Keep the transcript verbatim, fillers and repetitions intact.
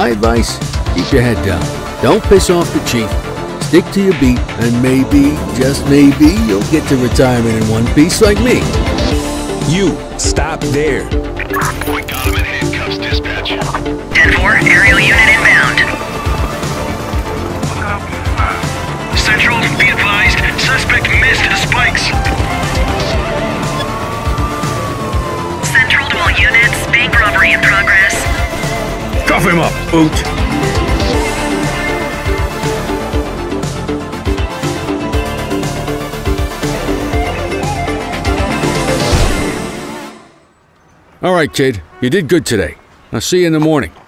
My advice, keep your head down. Don't piss off the chief. Stick to your beat, and maybe, just maybe, you'll get to retirement in one piece like me. You, stop there. We got him in handcuffs, dispatch. ten four, aerial unit inbound. Central, be advised, suspect missed the spikes. Central to all units, bank robbery in progress. Cuff him up, boot. All right, kid. You did good today. I'll see you in the morning.